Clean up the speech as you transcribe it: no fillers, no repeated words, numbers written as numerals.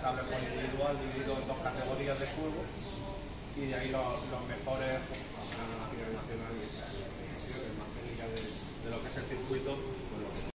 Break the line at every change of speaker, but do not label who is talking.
estable por individual, dividido en dos categorías de juego, y de ahí los mejores pues, pasarán a la final nacional y el más técnica de lo que es el circuito, pues lo que